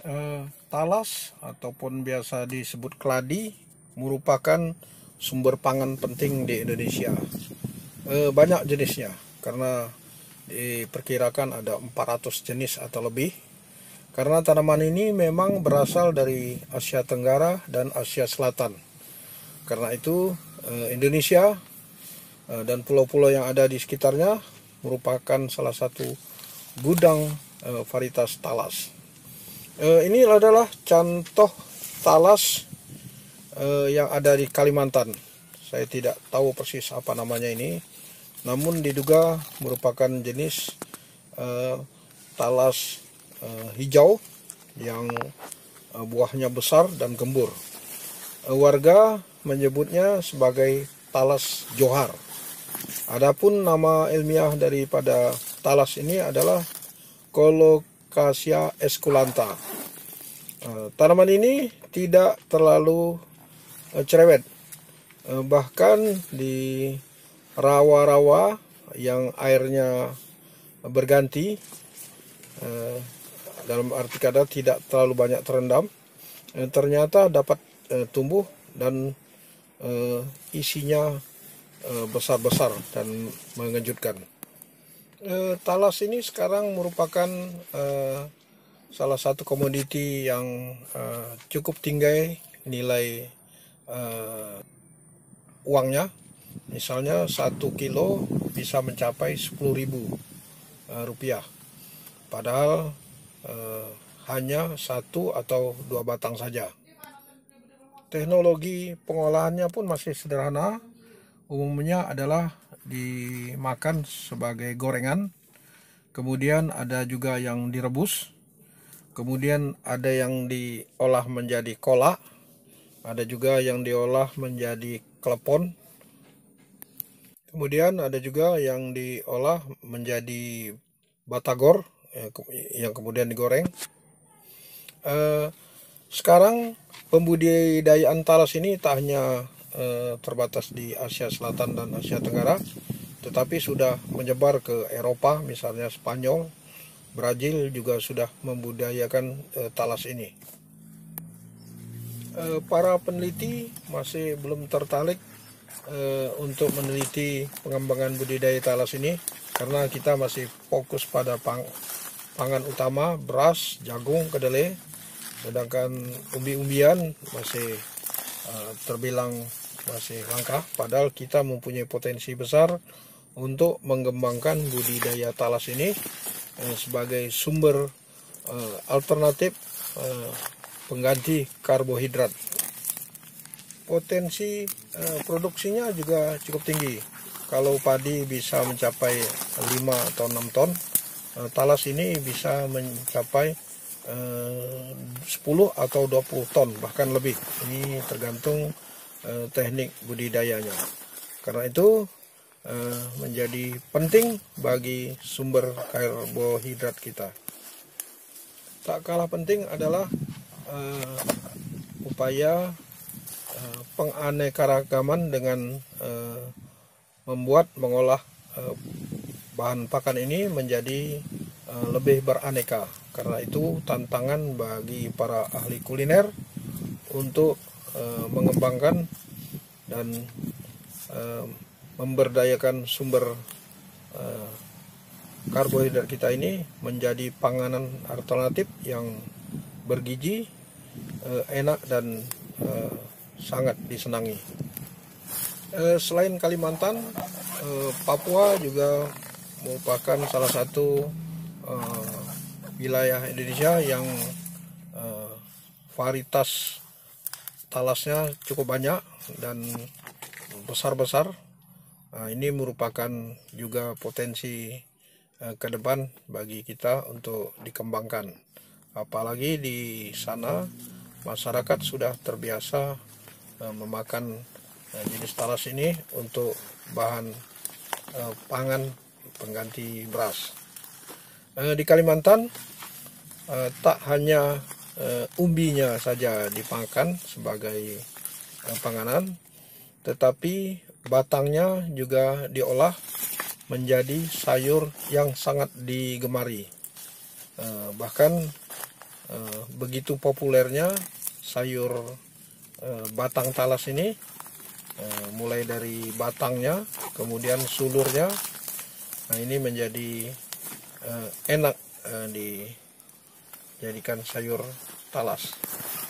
Talas ataupun biasa disebut keladi merupakan sumber pangan penting di Indonesia. Banyak jenisnya karena diperkirakan ada 400 jenis atau lebih. Karena tanaman ini memang berasal dari Asia Tenggara dan Asia Selatan. Karena itu Indonesia dan pulau-pulau yang ada di sekitarnya merupakan salah satu gudang varietas talas. Ini adalah contoh talas yang ada di Kalimantan. Saya tidak tahu persis apa namanya ini, namun diduga merupakan jenis talas hijau yang buahnya besar dan gembur. Warga menyebutnya sebagai talas johar. Adapun nama ilmiah daripada talas ini adalah Colocasia esculenta. Tanaman ini tidak terlalu cerewet, bahkan di rawa-rawa yang airnya berganti, dalam arti kata tidak terlalu banyak terendam, ternyata dapat tumbuh dan isinya besar-besar dan mengejutkan. Talas ini sekarang merupakan salah satu komoditi yang cukup tinggi nilai uangnya. Misalnya 1 kilo bisa mencapai 10.000 rupiah, padahal hanya 1 atau 2 batang saja. Teknologi pengolahannya pun masih sederhana, umumnya adalah dimakan sebagai gorengan, kemudian ada juga yang direbus, kemudian ada yang diolah menjadi kolak, ada juga yang diolah menjadi klepon, kemudian ada juga yang diolah menjadi batagor yang kemudian digoreng. Sekarang pembudidayaan talas ini tak hanya terbatas di Asia Selatan dan Asia Tenggara, tetapi sudah menyebar ke Eropa, misalnya Spanyol, Brazil juga sudah membudidayakan talas ini. Para peneliti masih belum tertarik untuk meneliti pengembangan budidaya talas ini karena kita masih fokus pada pangan utama beras, jagung, kedelai, sedangkan umbi-umbian masih terbilang masih langka, padahal kita mempunyai potensi besar untuk mengembangkan budidaya talas ini sebagai sumber alternatif pengganti karbohidrat. Potensi produksinya juga cukup tinggi. Kalau padi bisa mencapai 5 atau 6 ton, talas ini bisa mencapai 10 atau 20 ton, bahkan lebih. Ini tergantung teknik budidayanya. Karena itu menjadi penting bagi sumber karbohidrat kita. Tak kalah penting adalah upaya penganekaragaman dengan mengolah bahan pakan ini menjadi lebih beraneka. Karena itu tantangan bagi para ahli kuliner untuk mengembangkan dan memberdayakan sumber karbohidrat kita ini menjadi panganan alternatif yang bergizi, enak dan sangat disenangi. Selain Kalimantan, Papua juga merupakan salah satu wilayah Indonesia yang varietas talasnya cukup banyak dan besar-besar. Ini merupakan juga potensi ke depan bagi kita untuk dikembangkan. Apalagi di sana masyarakat sudah terbiasa memakan jenis talas ini untuk bahan pangan pengganti beras. Di Kalimantan tak hanya umbinya saja dimakan sebagai panganan, tetapi batangnya juga diolah menjadi sayur yang sangat digemari. Bahkan begitu populernya sayur batang talas ini, mulai dari batangnya, kemudian sulurnya. Nah, ini menjadi enak dijadikan sayur talas.